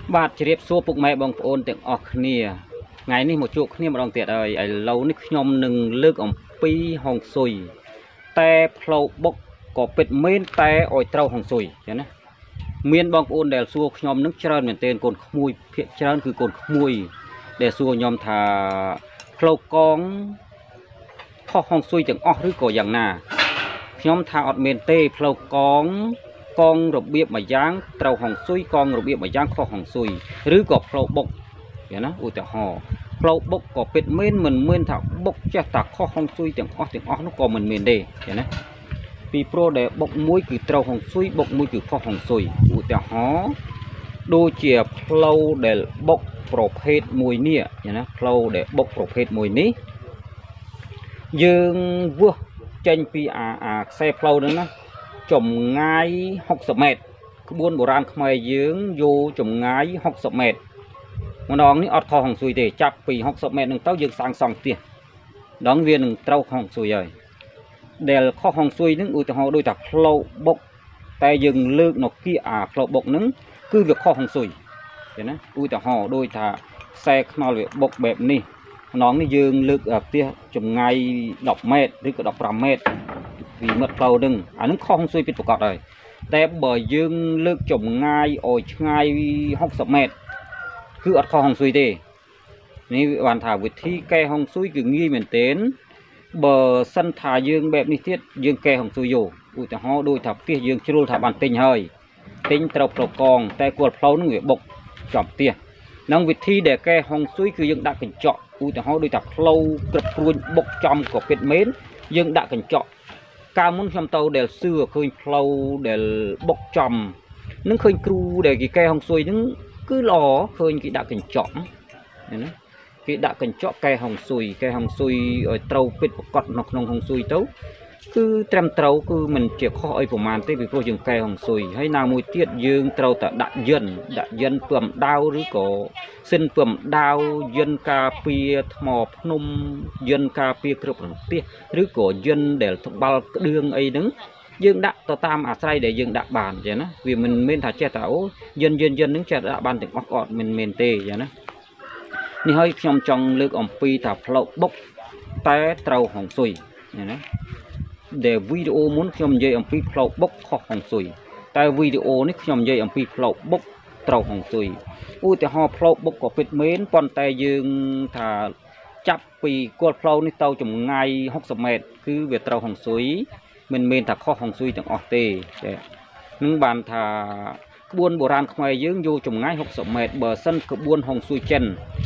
បាទជ្រាបសួរពុកម៉ែបងប្អូនទាំងអស់គ្នាថ្ងៃនេះមកជួបគ្នាម្ដងទៀតហើយឥឡូវនេះខ្ញុំនឹងលើកអំពីហុងស៊ុយតែផ្លូវបុកក៏ពិតមែនតែឲ្យត្រូវហុងស៊ុយចឹងណាមានបងប្អូនដែលសួរខ្ញុំនឹងច្រើនមែនទែនកូនក្មួយភាគច្រើនគឺកូនក្មួយដែលសួរខ្ញុំថាផ្លូវកងខុសហុងស៊ុយទាំងអស់ឬក៏យ៉ាងណាខ្ញុំថាអត់មែនទេផ្លូវកងរបៀបមួយយ៉ាងត្រូវហុងស៊ុយកងរបៀបមួយយ៉ាងខុសហុងស៊ុយឬក៏ផ្លូវបុកយ៉ាងណាឧទាហរណ៍ផ្លូវបុកក៏ពិតមែនមិនមែនថាបុកចេះតែខុសហុងស៊ុយទាំងអស់នោះក៏មិនមែនទេយ៉ាងណាពីព្រោះដែលបុកមួយគឺត្រូវហុងស៊ុយបុកមួយគឺខុសហុងស៊ុយឧទាហរណ៍ដូចជាផ្លូវដែលបុកប្រភេទមួយនេះយ៉ាងណាផ្លូវដែលបុកប្រភេទមួយនេះយើងវាស់ចេញពីអាខ្សែផ្លូវហ្នឹងណាចម្ងាយ60ម៉ែត្រក្បួនបុរាណខ្មែរយើងយកចម្ងាយ60ម៉ែត្រម្ដងនេះអត់ខុសហុងស៊ុយទេចាប់ពី60ម៉ែត្រនឹងទៅយើងសាងសង់ផ្ទះដងវានឹងត្រូវហុងស៊ុយហើយដែលខុសហុងស៊ុយនឹងឧទាហរណ៍ដូចថាផ្លូវបុកតែយើងលើកនៅគៀកអាផ្លូវបុកនឹងគឺវាខុសហុងស៊ុយឃើញណាឧទាហរណ៍ដូចថាខ្សែខ្នល់វាបុកបែបនេះម្ដងនេះយើងលើកផ្ទះចម្ងាយ10ម៉ែត្រឬក៏15ម៉ែត្រពីមាត់ផ្លូវនឹងអានឹងខុសហុងស៊ុយពិតប្រាកដហើយតែបើយើងលើកចម្ងាយឲ្យឆ្ងាយ60ម៉ែត្រគឺអត់ខុសហុងស៊ុយទេនេះបានថាវិធីកែហុងស៊ុយគឺងាយមែនទែនបើសិនថាយើងបែបនេះទៀតយើងកែហុងស៊ុយយកឧទាហរណ៍ដូចថាផ្ទះយើងជ្រុលថាបានទិញហើយទិញត្រូវផ្លូវកងតែគល់ផ្លូវនឹងវាបុកចំផ្ទះនឹងវិធីដែលកែហុងស៊ុយគឺយើងដាក់កញ្ចក់ឧទាហរណ៍ដូចថាផ្លូវក្រឹបព្រួញបុកចំក៏ពិតមែនយើងដាក់កញ្ចក់កាលមុនខ្ញុំទៅដែលសឿឃើញផ្លូវដែលបុកចំនឹងឃើញគ្រូដែលគេកែហុងស៊ុយនឹងគឺល្អឃើញគេដាក់កញ្ចក់ណាគេដាក់កញ្ចក់កែហុងស៊ុយឲ្យត្រូវពិតប្រកបនៅក្នុងហុងស៊ុយទៅគឺត្រឹមត្រូវគឺមិនជាខុសអីប្រមាណទេពីព្រោះយើងកែហុងស៊ុយហើយណាមួយទៀតយើងត្រូវតែដាក់យិនពឹមដាវឬក៏សិនពឹមដាវយិនការពារថ្មភ្នំយិនការពារគ្រាប់រន្ទះឬក៏យិនដែលត្បាល់ក្តឿងអីហ្នឹងយើងដាក់ទៅតាមអាស្រ័យដែលយើងដាក់បានចឹងណាវាមិនមែនថាចេះតែអូយិនហ្នឹងចេះដាក់បានទាំងអស់ក៏អត់មិនមែនទេចឹងណានេះហើយខ្ញុំចង់លើកអំពីថាផ្លូវបុកតែត្រូវហុងស៊ុយណាដែលវីដេអូមុនខ្ញុំនិយាយអំពីផ្លូវបុកខុសហុងស៊ុយតែវីដេអូនេះខ្ញុំនិយាយអំពីផ្លូវបុកត្រូវហុងស៊ុយឧទាហរណ៍ផ្លូវបុកក៏ពិតមែនប៉ុន្តែយើងថាចាប់ពីគល់ផ្លូវនេះទៅចម្ងាយ60ម៉ែត្រគឺវាត្រូវហុងស៊ុយមិនមែនថាខុសហុងស៊ុយទាំងអស់ទេចានឹងបានថាក្បួនបុរាណខ្មែរយើងយកចម្ងាយ60ម៉ែត្របើសិនក្បួនហុងស៊ុយចិន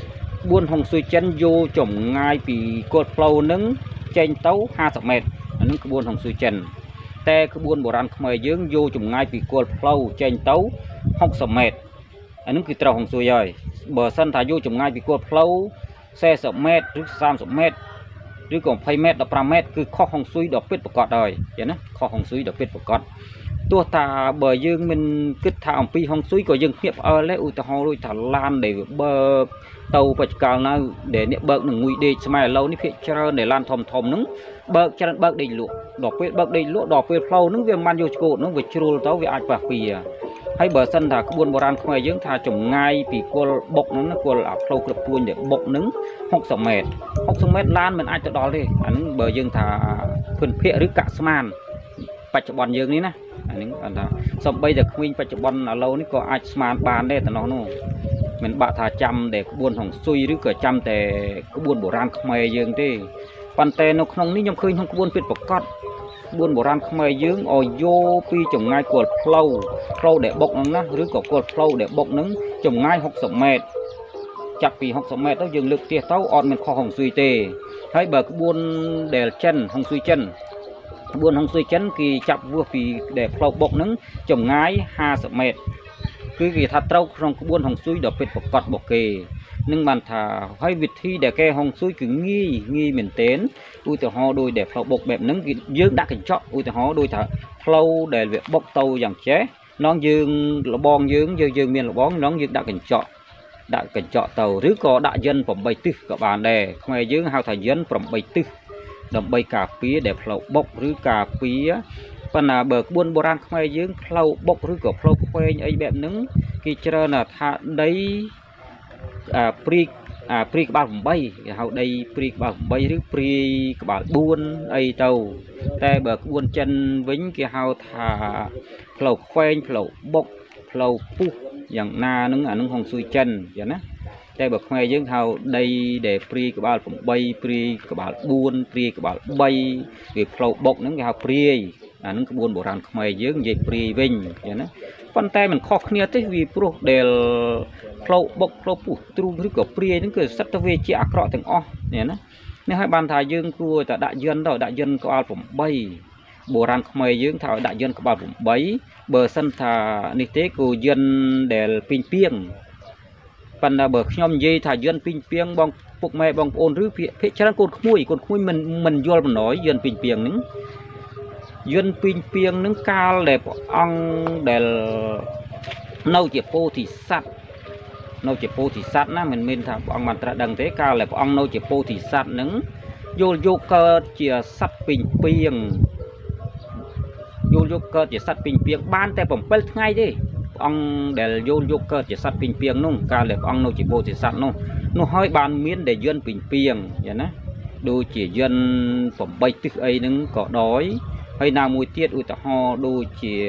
យកចម្ងាយពីគល់ផ្លូវនឹងចេញទៅ50ម៉ែត្រអានឹងក្បួនហុងស៊ុយចិនតែក្បួនបុរាណខ្មែរយើងយកចម្ងាយពីគល់ផ្លូវចេញទៅ60ម៉ែត្រអានឹងគឺត្រូវហុងស៊ុយហើយបើសិនថាយកចម្ងាយពីគល់ផ្លូវ40ម៉ែត្រឬ30ម៉ែត្រឬក៏20ម៉ែត្រ15ម៉ែត្រគឺខុសហុងស៊ុយដល់ពិតប្រាកដហើយចឹងណាខុសហុងស៊ុយដល់ពិតប្រាកដទោះតាបើយើងមិនគិតថាអំពីហុងស៊ុយក៏យើងភ្ញាក់ផ្អើលដែរឧទាហរណ៍ដូចថាឡានដែលបើកទៅបច្ចុប្បន្ននៅដែលអ្នកបើកនឹងងុយដេកស្មែឥឡូវនេះភាគច្រើនដែលឡានធំហ្នឹងបើកច្រើនបើកដេកលក់ដល់ពេលបើកដេកលក់ដល់ពេលផ្លូវហ្នឹងវាមិនបានយកឆ្កូតហ្នឹងវាជ្រុលទៅវាអាចប៉ះពីហើយបើសិនថាក្បួនបុរាណខ្មែរយើងថាចម្ងាយពីគល់បុកហ្នឹងណាគល់អាផ្លូវក្រឹបព្រួញដែលបុកហ្នឹង60ម៉ែត្រឡានមិនអាចទៅដល់ទេអាហ្នឹងបើយើងថាភឿនភាគឬកាក់ស្មានបច្ចុប្បន្នយើងនេះណាអានេះគាត់ថាសំបីតែក្មេងបច្ចុប្បន្នឥឡូវនេះក៏អាចស្មានបានដែរតំណោះនោះមិនបាក់ថាចាំតែក្បួនហុងស៊ុយឬក៏ចាំតែក្បួនបុរាណខ្មែរយើងទេប៉ុន្តែនៅក្នុងនេះខ្ញុំឃើញក្នុងក្បួនពិតប្រកបក្បួនបុរាណខ្មែរយើងឲ្យយកពីចម្ងាយគល់ផ្លូវដែលបុកហ្នឹងណាឬក៏គល់ផ្លូវដែលបុកហ្នឹងចម្ងាយ60ម៉ែត្រចាប់ពី60ម៉ែត្រទៅយើងលើកផ្ទះទៅអត់មានខុសហុងស៊ុយទេហើយបើក្បួនដែលចិនហុងស៊ុយចិនក្បួនហុងស៊ុយចិនគេចាប់វាស់ពីដែលផ្លូវបុកហ្នឹងចម្ងាយ50ម៉ែត្រគឺគេថាត្រូវក្នុងក្បួនហុងស៊ុយដល់ពិតប្រកបរបស់គេនឹងបានថាហើយវិធីដែលគេហុងស៊ុយគឺងាយមែនទែនឧទាហរណ៍ដូចដែលផ្លូវបុកបែបហ្នឹងគឺយើងដាក់កញ្ចក់ឧទាហរណ៍ដូចថាផ្លូវដែលវាបុកទៅយ៉ាងចេះនងយើងលបងយើងមានលបងនងយើងដាក់កញ្ចក់ទៅឬក៏ដាក់យិន8ទិសក៏បានដែរខ្មែរយើងហៅថាយិន8ទិសដើម្បីការពារដែលផ្លូវបុកឬការពារប៉ុន្តែបើក្បួនបុរាណខ្មែរយើងផ្លូវបុកឬក៏ផ្លូវខ្វែងអីបែបហ្នឹង cái chờ là thà đấy pri pri cái bao bay hậu đây pri cái bao bay rứ pri cái bao buôn ấy tàuแต่bờ buôn chân vĩnh cái hậu thà phẩu khoen phẩu bốc phẩu puอย่างนานึงนึงhồng xuôi chân vậy nèแต่bờ khoe dương hậu đây để pri cái bao bay pri cái bao buôn pri cái bao bay cái phẩu bốcนึงcái hậu priนึงcái buôn bộ răng khoe dương vậy pri vinh vậy nè con tay mình khó khăn thế vì pro đều phẩu bốc phẩu pu tru rứ cái priนึงcái sắt về chỉ ác rõ từng o vậy nè nếu hai bàn thà dương cua tại đại dân đó đại dân có al bay bộ răng khoe dương thảo đại dân có bao bay bờ sân thà nít tế của dân để pin pieng phần là bờ nhom dây thà dân pin pieng bong phục mẹ bong ôn rứ phía chân con khui mình vô mình nói dân pin pieng nứng dân pin pieng nứng cao đẹp ăn để nâu chỉ po thì sắt na mình thà ăn mặt ra đằng thế cao đẹp ăn nâu chỉ po thì sắt nứng vô cơ chỉ sắt pin pieng vô cơ chỉ sắt pin pieng banแต่ผมเป็นไงดิông để vô cơ chỉ sắt pin pieng nung cả là ông nô chỉ bộ chỉ sắt nung nó hơi ban miến để dân pin pieng vậy nè đôi chỉ dânผมbay tức ấy nứng có đói hay nào mùi tiết ui ta ho đôi chỉ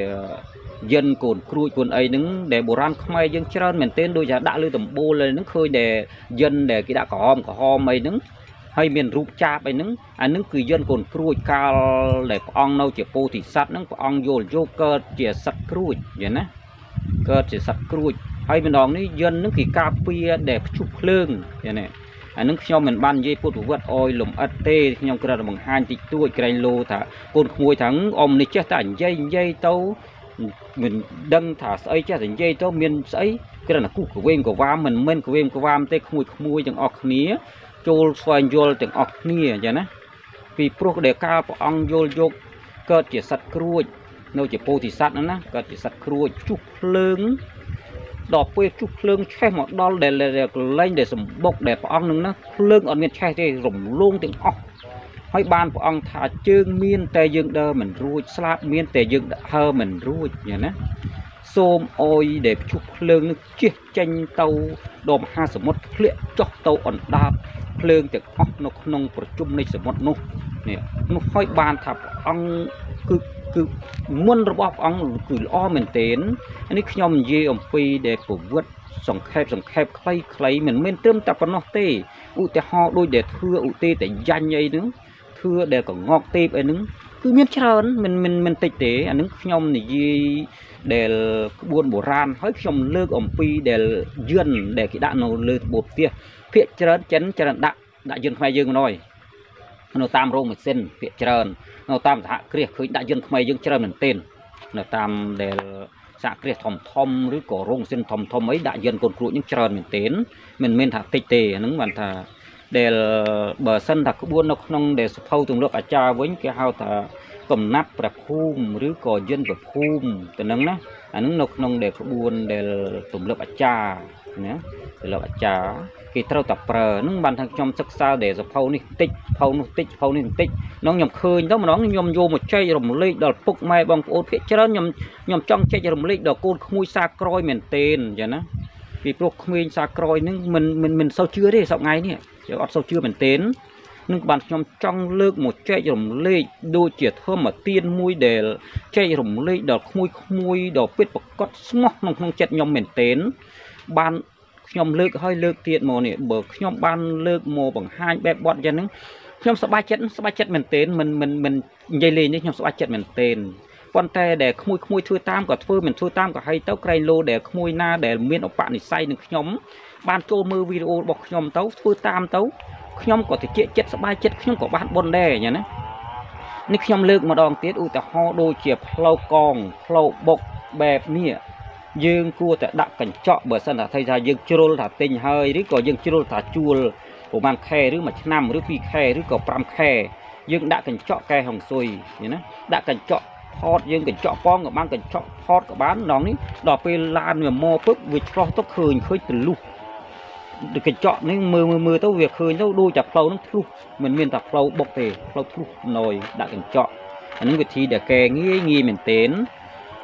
dân cồn cruôi cồn ấy nứng để bộ ram không ai dân chơi mình tên đôi giờ đã lưu tầm bô lên nứng khơi để dân để cái đã có hom ấy nứng hay miền rụp chaไปนึงนึงคือdân cồn cruôi cao để ông nô chỉ po thì sắtนึงông vô cơ chỉ sắt cruôi vậy nè cơ chỉ sắt cruôi hay bên đó ní dânนึงคือcà phê để chụp lương vậy nèนึงcho mình ban dây po thủ vật oi lùm ớt tê nhom cái là bằng hai tịch tuổi cái lô thả cồn mùi thắng om ní chết thành dây tấu mình đâm thả ấy chết thành dây tấu miền ấy cái là cú của quên của vam mình của quên của vam tê mùi chẳng ọt níaចូលស្វែងយល់ទាំងអស់គ្នាអញ្ចឹងណាពីព្រោះដែលការព្រះអង្គយល់យកកើតជាសត្វគ្រួចនៅជាពោធិសត្វហ្នឹងណាកើតជាសត្វគ្រួចជុះភ្លើងដល់ពេលជុះភ្លើងឆេះមកដល់ដែលកលែងដែលសម្បុកដែលព្រះអង្គនឹងណាភ្លើងអត់មានឆេះទេរំលងទាំងអស់ហើយបានព្រះអង្គថាជើងមានតែយើងដើរមិនរួចស្លាប់មានតែយើងហើមិនរួចអញ្ចឹងណាសូមអុយដែលជុះភ្លើងនឹងជិះចេញទៅដល់មហាសមុទ្រធ្លាក់ចុះទៅអណ្ដាតភ្លើងទាំងអស់នៅក្នុងប្រជុំនៃសមុទ្រនោះនោះហើយបានថាព្រះអង្គគឺមុនរបស់ព្រះអង្គគឺល្អមែនទែននេះខ្ញុំនិយាយអំពីដែលប្រវត្តិសង្ខេបខ្លីមិនមែនត្រឹមតែប៉ុណ្ណោះទេឧទាហរណ៍ដូចដែលធ្វើឧទាតែយ៉ាញ់អីហ្នឹងធ្វើដែលកងកទេពអីហ្នឹងគឺមានច្រើនមិនតិចទេអាហ្នឹងខ្ញុំនិយាយដែលក្បួនបុរាណហើយខ្ញុំលើកអំពីដែលយឿនដែលគេដាក់នៅលើត្បូងផ្ទះភាគច្រើនចិនច្រើនដាក់យឿនខ្មែរយើងមកហើយនៅតាមរោងម៉ាស៊ីនភាគច្រើននៅតាមសហគ្រាសឃើញដាក់យឿនខ្មែរយើងច្រើនមែនទែននៅតាមដែលសហគ្រាសធំឬក៏រោងម៉ាស៊ីនធំអីដាក់យឿនកូនគ្រួចយើងច្រើនមែនទែនមិនមែនថាតិចទេអាហ្នឹងបានថាដែលបើសិនថាក្បួននៅក្នុងដែលសភៅទម្លាប់អាចារ្យវិញគេហៅថាកំណាត់ព្រះភូមិឬក៏យិនព្រះភូមិទៅនឹងណាអានឹងនៅក្នុងដែលក្បួនដែលទម្លាប់អាចារ្យណាទម្លាប់អាចារ្យគេត្រូវតែប្រើនឹងបានថាខ្ញុំសិក្សាដែលសភៅនេះតិចភៅនោះតិចភៅនេះតិចនោះខ្ញុំឃើញទៅម្ដងខ្ញុំយកមកចែករំលែកដល់ពុកម៉ែបងប្អូនភាគច្រើនខ្ញុំចង់ចែករំលែកដល់កូនក្មួយសាក្រោយមែនទែនអញ្ចឹងណាពីព្រោះក្មេងសាក្រោយនឹងមិនសូវជឿទេសប្តាហ៍ថ្ងៃនេះអត់សូវជឿមែនទែននឹងបានខ្ញុំចង់លើកមកចែករំលែកដូចជាធម្មទានមួយដែលចែករំលែកដល់ក្មួយដល់ពិតប្រកបស្មោះក្នុងចិត្តខ្ញុំមែនទែនបានខ្ញុំលើកហើយលើកទៀតមកនេះបើខ្ញុំបានលើកមកបង្ហាញបែបបទអញ្ចឹងហ្នឹងខ្ញុំសប្បាយចិត្តមែនទែនមិននិយាយលេងនេះខ្ញុំសប្បាយចិត្តមែនទែនប៉ុន្តែដែលក្មួយធ្វើតាមក៏ធ្វើមិនធ្វើតាមក៏ហើយទៅក្រែងលោដែលក្មួយណាដែលមានឧបនិស្ស័យនឹងខ្ញុំបានចូលមើលវីដេអូរបស់ខ្ញុំទៅធ្វើតាមទៅខ្ញុំក៏តិចចិត្តសប្បាយចិត្តខ្ញុំក៏បានបុណ្យដែរអញ្ចឹងណានេះខ្ញុំលើកម្ដងទៀតឧទាហរណ៍ដូចជាផ្លូវកងផ្លូវបុកបែបនេះយើងគួរតែដាក់កញ្ចក់បើសិនថាយើងជ្រុលថាទិញហើយឬក៏យើងជ្រុលថាជួលប្រហែលខែឬមួយឆ្នាំឬ2ខែឬក៏5ខែយើងដាក់កញ្ចក់កែហុងស៊ុយណាដាក់កញ្ចក់ផតយើងកញ្ចក់ប៉ងក៏បានកញ្ចក់ផតក៏បានម្ដងនេះដល់ពេលឡានវាមកពឹបវាឆ្លោះទៅឃើញទលុះកញ្ចក់នេះមើលទៅវាឃើញទៅដូចតែផ្លូវនឹងធ្លុះមិនមានតែផ្លូវបុកទេផ្លូវធ្លុះណយដាក់កញ្ចក់អានឹងវិធីដែលកែងាយមែនទែន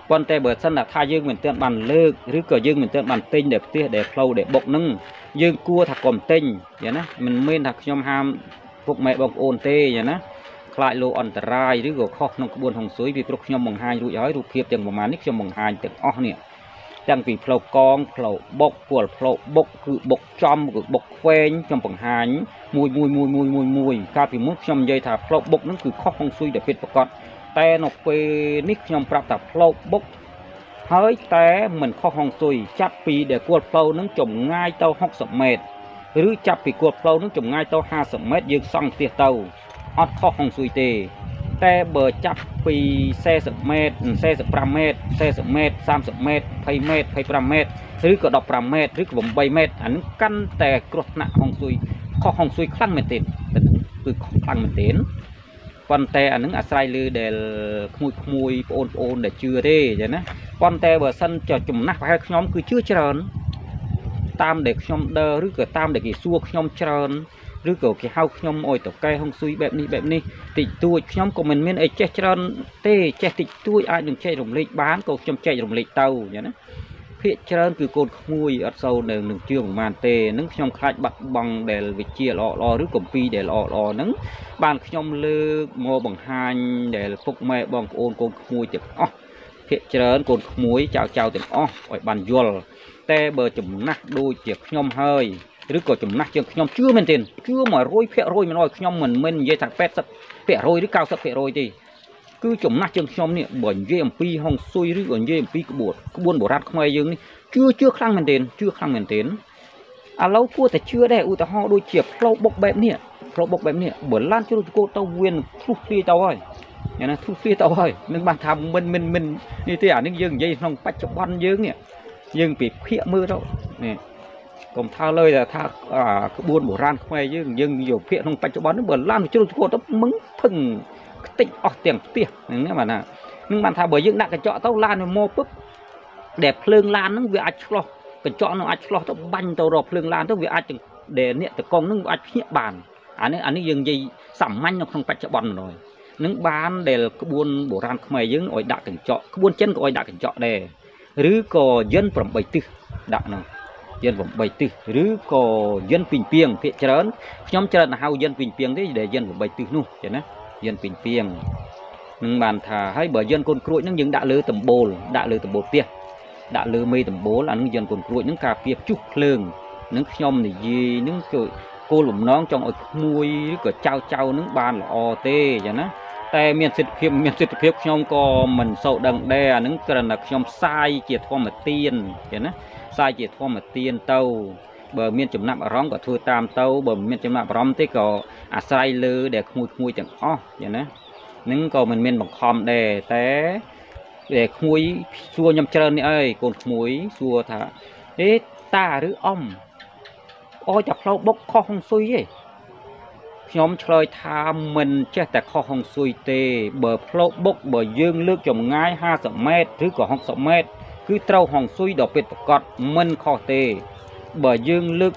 ប៉ុន្តែបើសិនថាយើងមិនទាន់បានលើកឬក៏យើងមិនទាន់បានទិញដែលផ្ទះដែលផ្លូវដែលបុកហ្នឹងយើងគួរថាកុំទិញយ៉ាងណាមិនមែនថាខ្ញុំហាមពុកម៉ែបងប្អូនទេយ៉ាងណាខ្លាចលោអន្តរាយឬក៏ខុសក្នុងក្បួនហុងស៊ុយពីព្រោះខ្ញុំបង្ហាញរួចហើយរូបភាពទាំងប្រមាណនេះខ្ញុំបង្ហាញទាំងអស់នេះទាំងពីផ្លូវកងផ្លូវបុកពលផ្លូវបុកគឺបុកចំគឺបុកខ្វែងខ្ញុំបង្ហាញមួយកាលពីមុនខ្ញុំនិយាយថាផ្លូវបុកហ្នឹងគឺខុសហុងស៊ុយដែលពិតប្រាកដតែនៅពេលនេះខ្ញុំប្រាប់ថាផ្លូវបុកហើយតែមិនខុសហុងស៊ុយចាប់ពីដែលគល់ផ្លូវហ្នឹងចម្ងាយទៅ60ម៉ែត្រឬចាប់ពីគល់ផ្លូវហ្នឹងចម្ងាយទៅ50ម៉ែត្រយើងសង់ផ្ទះទៅអត់ខុសហុងស៊ុយទេតែបើចាប់ពី40ម៉ែត្រ45ម៉ែត្រ40ម៉ែត្រ30ម៉ែត្រ20ម៉ែត្រ25ម៉ែត្រឬក៏15ម៉ែត្រឬក៏8ម៉ែត្រអានឹងកាន់តែគ្រោះថ្នាក់ហុងស៊ុយខុសហុងស៊ុយខ្លាំងមែនទេគឺខ្លាំងមែនទេប៉ុន្តែអានឹងអាស្រ័យលើដែលក្មួយបងប្អូនដែលជឿទេចឹងណាប៉ុន្តែបើសិនចចំណាស់ប្រហែលខ្ញុំគឺជឿច្រើនតាមដែលខ្ញុំដើរឬក៏តាមដែលគេសួរខ្ញុំច្រើនឬក៏គេហៅខ្ញុំអុយតកែហុងស៊ុយបែបនេះតិចតួចខ្ញុំក៏មិនមានអីចេះច្រើនទេចេះតិចតួចអាចនឹងចែករំលែកបានក៏ខ្ញុំចែករំលែកទៅចឹងណាភាគច្រើនគឺកូនក្មួយអត់សូវនឹងជឿប្រហែលទេនឹងខ្ញុំខ្លាចបាត់បង់ដែលវិជាល្អឬកំពីដែលល្អហ្នឹងបានខ្ញុំលើកមកបង្ហាញដែលពុកម៉ែបងប្អូនកូនក្មួយទាំងអស់ភាគច្រើនកូនក្មួយចៅទាំងអស់ឲ្យបានយល់តែបើចំណាស់ដូចជាខ្ញុំហើយឬក៏ចំណាស់ជាងខ្ញុំជឿមែនទេជឿ 100% មិនឲ្យខ្ញុំមិនមែននិយាយថា 80% ឬ 90% ទេគឺចំណាស់ជាងខ្ញុំនេះបើនិយាយអំពីហុងស៊ុយឬក៏និយាយអំពីក្បួនបុរាណខ្មែរយើងនេះជឿខ្លាំងមែនទេឥឡូវគួរតែជឿដែរឧទាហរណ៍ដូចជាផ្លូវបុកបែបនេះបើឡានជ្រុលចកោទៅវាធ្លុះធ្លាយទៅហើយយ៉ាងណាធ្លុះធ្លាយទៅហើយនឹងបានថាមិននេះទេអានេះយើងនិយាយក្នុងបច្ចុប្បន្នយើងនេះយើងពិភាក្សាមើលទៅនេះកុំថាលើថាក្បួនបុរាណខ្មែរយើងយកភាគក្នុងបច្ចុប្បន្ននេះបើឡានជ្រុលចកោទៅមឹងភឹងខ្ទេចអស់ទាំងផ្ទះហ្នឹងណាបាទនឹងបានថាបើយើងដាក់កញ្ចក់ទៅឡានវាមកពឹបដែលភ្លើងឡានហ្នឹងវាអាចឆ្លោះកញ្ចក់ហ្នឹងអាចឆ្លោះទៅបាញ់ទៅរកភ្លើងឡានទៅវាអាចដែលអ្នកតកង់ហ្នឹងវាអាចភ្ញាក់បានអានេះយើងនិយាយសាមញ្ញនៅក្នុងបច្ចុប្បន្នហ្នឹងនឹងបានដែលក្បួនបុរាណខ្មែរយើងឲ្យដាក់កញ្ចក់ក្បួនចិនក៏ឲ្យដាក់កញ្ចក់ដែរឬក៏យិន8ទិសដាក់ហ្នឹងយិន8ទិសឬក៏យិនពីងពីងភាគច្រើនខ្ញុំច្រើនហៅយិនពីងពីងទេដែលយិន8ទិសនោះចឹងណាយិនពីងពីងនឹងបានថាហើយបើយិនកូនក្រួចហ្នឹងយើងដាក់លើដំបូលផ្ទះដាក់លើមេដំបូលអានឹងយិនកូនក្រួចហ្នឹងការពារព្យុះភ្លើងនឹងខ្ញុំនិយាយហ្នឹងគឺគោលបំណងចង់ឲ្យក្មួយឬក៏ចៅហ្នឹងបានល្អទេចឹងណាតែមានសិទ្ធិភាពខ្ញុំក៏មិនសូវដឹងដែរអានឹងគ្រាន់តែខ្ញុំផ្សាយជាធម្មទានចឹងណាផ្សាយជាធម្មទានទៅបើមានចំណាប់អារម្មណ៍ក៏ធ្វើតាមទៅបើមិនមានចំណាប់អារម្មណ៍ទេក៏អាស្រ័យលើដែលក្មួយទាំងអស់ចឹងណានឹងក៏មិនមានបង្ខំដែរតែដែលក្មួយសួរខ្ញុំច្រើននេះអើយកូនក្មួយសួរថាតាឬអ៊ំអោយតែផ្លូវបុកខុសហុងស៊ុយទេខ្ញុំឆ្លើយថាមិនចេះតែខុសហុងស៊ុយទេបើផ្លូវបុកបើយើងលើកចម្ងាយ50ម៉ែត្រឬក៏60ម៉ែត្រគឺត្រូវហុងស៊ុយដល់ពេទ្យប្រកាសមិនខុសទេបើយើងលើក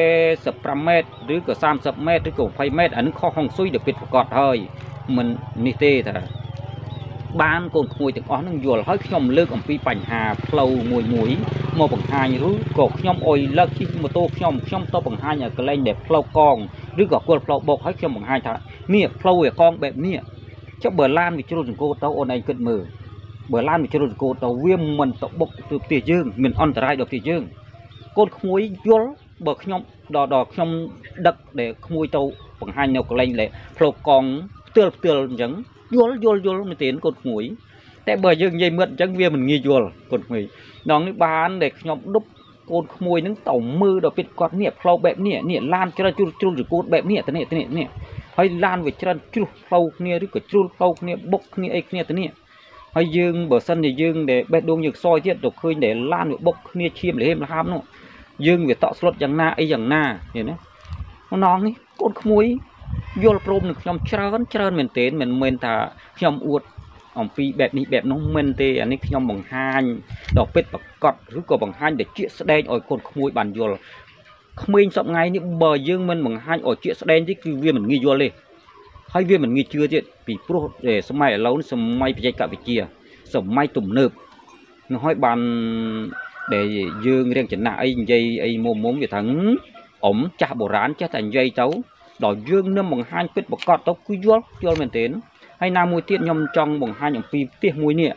45ម៉ែត្រឬក៏30ម៉ែត្រឬក៏20ម៉ែត្រអានឹងខុសហុងស៊ុយដល់ពេទ្យប្រកាសហើយមិននេះទេថាបានកូនក្មួយទាំងអស់នឹងយល់ហើយខ្ញុំលើកអំពីបញ្ហាផ្លូវមួយមកបង្ហាញឬក៏ខ្ញុំអុយលើកជិះម៉ូតូខ្ញុំទៅបង្ហាញឲ្យកលែងដែលផ្លូវកងឬក៏គល់ផ្លូវបុកហើយខ្ញុំបង្ហាញថានេះផ្លូវឯកងបែបនេះចុះបើឡានវាជ្រុលចង្កូតទៅអូនឯងគិតមើលបើឡានវាជ្រុលចង្កូតទៅវាមិនទៅបុកទៅផ្ទះយើងមានអន្តរាយដល់ផ្ទះយើងកូនក្មួយយល់បើខ្ញុំដល់ខ្ញុំដឹកដែលក្មួយទៅបង្ហាញនៅកលែងដែលផ្លូវកងផ្ទាល់អញ្ចឹងយល់មែនទេកូនក្មួយតែបើយើងនិយាយមើលអញ្ចឹងវាមិនងាយយល់កូនក្មួយដងនេះបានដែលខ្ញុំដប់កូនក្មួយហ្នឹងទៅមើលដល់ពីគាត់នេះផ្លូវបែបនេះឡានច្រើនជ្រុលចង្កូតបែបនេះទៅនេះហើយឡានវាច្រើនជ្រុះផ្លូវគ្នាឬក៏ជ្រុលផ្លូវគ្នាបុកគ្នាអីគ្នាទៅនេះហើយយើងបើសិនជាយើងដែលបេះដូងយើងខ្សោយទៀតទៅឃើញដែលឡានវាបុកគ្នាឈាមលហេមលហាមនោះយើងវាតក់ស្លុតយ៉ាងណាអីយ៉ាងណាឃើញទេម្ដងនេះកូនក្មួយយល់ព្រមនឹងខ្ញុំច្រើនមែនទែនមិនមែនថាខ្ញុំអួតអំពីបែបនេះបែបនោះមិនទេអានេះខ្ញុំបង្ហាញដល់ពេទ្យប្រកាសឬក៏បង្ហាញដែលជាក់ស្ដែងឲ្យកូនក្មួយបានយល់ក្មេងសប្ងៃនេះបើយើងមិនបង្ហាញឲ្យជាក់ស្ដែងទេគឺវាមិនងាយយល់ទេហើយវាមិនងាយជឿទៀតពីព្រោះសម័យឥឡូវនេះសម័យបច្ចេកវិទ្យាសម័យទំនើប nó hỏi bàn để dương riêng chỉnh lại dây ấy mồm về thằng ổng chả bổ rán chắc thành dây tấu đỏ dương nâm bằng hai quyết bọc cọt tấu cứ vô mình đến hay nam mùi tiết nhom trong bằng hai nhom phi tiết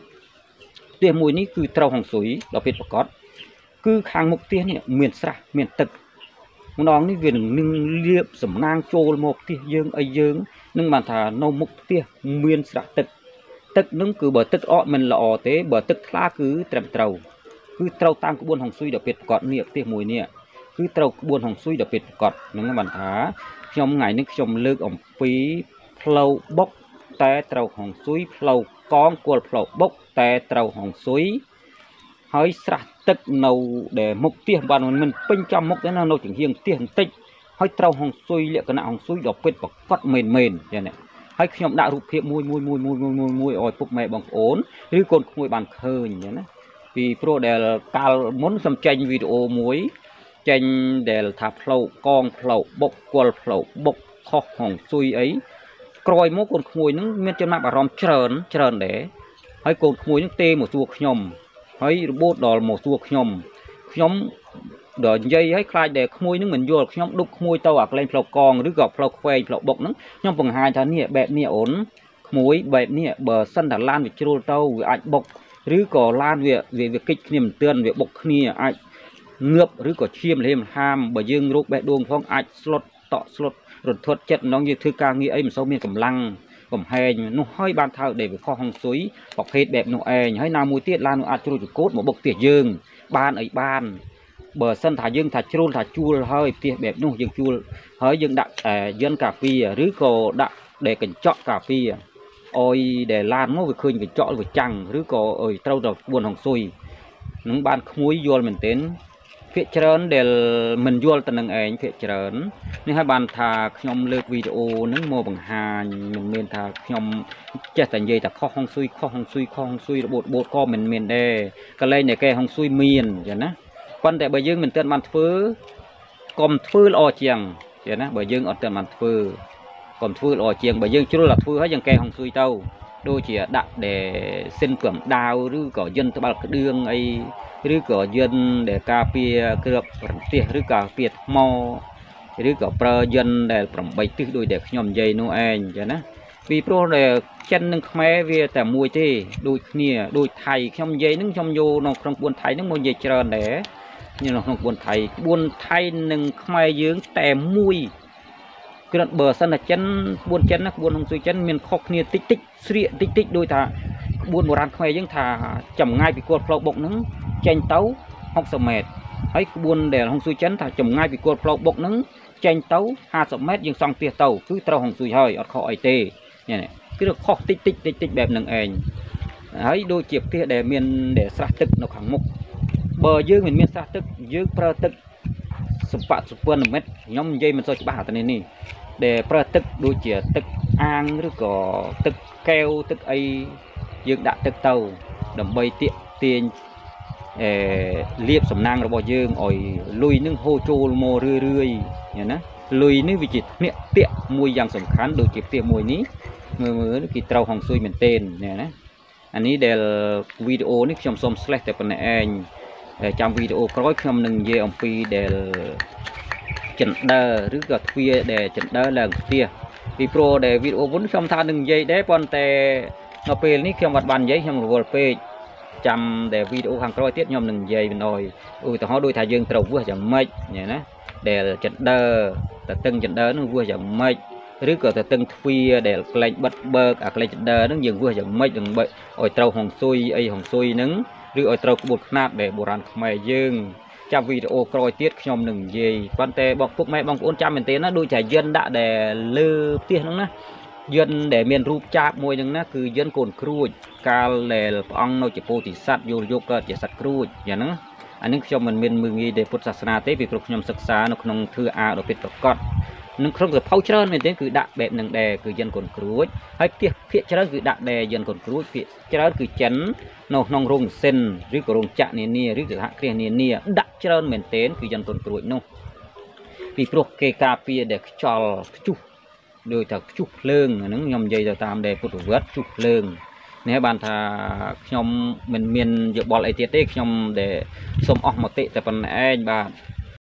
mùi ní cứ trâu hồng suối đỏ biết bọc cọt cứ hàng mục tiết này miền sạ miền tực nó ní về nâng liệp sầm nang trôi một tiết dương ấy dương nhưng mà thà nâu mục tiết miền sạ tực nâng cứ bờ tực ọ mình là ọ thế bờ tực lá cứ trâu cứ trâu tăng cái buôn hồng suy đặc biệt cọt niệm tiết mùi nè cứ trâu buôn hồng suy đặc biệt cọt những bản thá trong ngày nước trong lược ổng phí flow bốc té trâu hồng suy flow con quần flow bốc té trâu hồng suy hơi sạch tức nâu để mục tiêu bàn mình bên trong mục đấy là nâu chừng hiền tiền tích hơi trâu hồng suy liệu cái nào hồng suy đặc biệt cọt mềm vậy này hơi trong đạo rụp hiệp mùi ôi phục mẹ bằng ổnឬcòn mùi bàn khơi như thế vì pro để cao muốn xem tranh video muối tranh để thả flow con flow bốc quần flow bốc kho hồng xuôi ấy coi mỗi con mùi nó miên trên mặt bà rom trơn để hay con mùi nó tê một chuột nhom hay bốt đỏ một chuột nhom đỏ dây hay khai để mùi nó mình vô nhom đục mùi tàu ạc lên flow conឬgọt flow khoe flow bốc nó nhom bằng hai tháng nè bẹp nè ổn muối bẹp nè bờ sân thả lan bị trôi tàu bị ảnh bốcឬក៏ឡានវាគិចគ្នាមិនទឿនវាបុកគ្នាអាចងើបឬក៏ឈាមលេមហាមបើយើងរោគបេះដូងផងអាចស្លុតតក់ស្លុតរន្ធត់ចិត្តម្ដងយើងធ្វើការងារអីមិនសូវមានកម្លាំងកំហែងនោះហើយបានថើដែលវាខុសហុងស៊ុយប្រភេទបែបនោះឯងហើយណាមួយទៀតឡាននោះអាចជ្រួចកូតមកបុកផ្ទះយើងបានអីបានបើសិនថាយើងថាជ្រុលថាជួលហើយផ្ទះបែបនោះយើងជួលហើយយើងដាក់យិនកាហ្វេឬក៏ដាក់ដែលកញ្ចក់កាហ្វេôi để làm nó việc khơi việc chọn việc chẳngឬក៏ trâu đầu buồn hồng xuôi những bạn muối vô mình đến phía trơn để mình vô tận năng ảnh phía trơn nên hai bạn thà nhom lượt video những mô bằng hà mình thà nhom chết thành gì ta kho hồng xuôi bột co mình đây cái này này cái hồng xuôi miền vậy nè quan để bởi dương mình tên bạn phứ còn phứ lo chiang vậy nè bởi dương ở tên bạn phứ còn phơi lò chiềng bởi dương chú là phơi hết dân cây hồng xuôi tàu đôi chỉ đặt để xin cẩm đàoឬក៏dânទៅបាល់ក្តឿងអីឬក៏dân đểការពារគ្រាប់ផ្ទះឬក៏ពារថ្មឬក៏ប្រើdânដែល8ទិសដូចដែលខ្ញុំនិយាយនោះឯងចឹងណាពីព្រោះដែលចិននិងខ្មែរវាតែមួយទេដូចគ្នាដូចថៃខ្ញុំនិយាយនឹងខ្ញុំយកនៅក្នុងក្បួនថៃនឹងមកនិយាយច្រើនដែរនៅក្នុងក្បួនថៃនិងខ្មែរយើងតែមួយcái bờ sân là chân buôn hồng xuôi chân miền khóc nia tích sịa tích đôi thà buôn một ran khoe những thà chầm ngay bị cột flow bọc nứng tranh tấu học sầm mệt ấy buôn để hồng xuôi chân thà chầm ngay bị cột flow bọc nứng tranh tấu 20 mét nhưng xong tia tàu cứ trâu hồng xuôi hơi ở khỏi tê này cứ được khóc tích bẹp nâng ảnh ấy đôi chiếc tia để miền để sát tức nó khẳng mục bờ dương miền sát tức dương pro tức super mét nhóm dây mình soi cho bà tên này để pro tức đôi chỉ tức an rồi có tức keo tức ấy dương đã tức tàu đầm bay tiền liệp sầm nang rồi bỏ dương ỏi lùi nâng hô trô mồ rươi nhỉ nè lùi nâng vị trí miệng tiệm mùi giang sầm khán đôi chỉ tiệm mùi ní người cái trâu hồng xuôi mình tên nè anh ní để video ní trong som slash tại phần này anh trong video có không nâng về ông phi để chỉnh đờឬក៏ទ្វាដែលចិនដើឡើងផ្ទះពីព្រោះដែលវីដេអូមុនខ្ញុំថានឹងនិយាយដែរប៉ុន្តែនៅពេលនេះខ្ញុំអត់បាននិយាយខ្ញុំរវល់ពេកចាំតែវីដេអូខាងក្រោយទៀតខ្ញុំនឹងនិយាយបន្ថយឧទាហរណ៍ដូចថាយើងត្រូវវាស់យ៉ាងម៉េចណាដែលចិនដើតតឹងចិនដើនឹងវាស់យ៉ាងម៉េចឬក៏តតឹងទ្វាដែលក្លែងបិទបើកអាក្លែងចិនដើនឹងយើងវាស់យ៉ាងម៉េចដើម្បីឲ្យត្រូវហុងស៊ុយអីហុងស៊ុយនឹងឬឲ្យត្រូវក្បួនខ្នាតដែលបុរាណខ្មែរយើងចាំវីដេអូក្រោយទៀតខ្ញុំនឹងនិយាយប៉ុន្តែបងពុកម៉ែបងប្អូនចាំមែនទេណាដូចតែយិនដាក់ដែលលើផ្ទះហ្នឹងណាយិនដែលមានរូបចាបមួយហ្នឹងណាគឺយិនកូនគ្រួចកាលដែលព្រះអង្គនៅជាពោធិសត្វយកកើតជាសត្វគ្រួចយ៉ាងហ្នឹងអានេះខ្ញុំមិនមានមើងងាយដែលពុទ្ធសាសនាទេពីព្រោះខ្ញុំសិក្សានៅក្នុងធ្វើអាដ៏ពិតប្រាកដនឹងក្នុងសភៅច្រើនមែនទេគឺដាក់បែបហ្នឹងដែរគឺយិនកូនគ្រួចហើយផ្ទះភាគច្រើនគឺដាក់ដែរយិនកូនគ្រួចភាគច្រើនគឺចិននៅក្នុងរោងសិនឬក៏រោងចក្រនានាឬក៏សហគ្រាសនានាដាក់ច្រើនមែនទែនគឺយិនកូនគ្រួចនោះពីព្រោះគេការពារដែលខ្យល់ខ្ជុះដោយថាខ្ជុះភ្លើងហ្នឹងខ្ញុំនិយាយទៅតាមដែលពុទ្ធវត្តខ្ជុះភ្លើងនេះបានថាខ្ញុំមិនមានយោបល់អីទៀតទេខ្ញុំដែលសូមអស់មតិតែប៉ុណ្ណេះឯងបាទ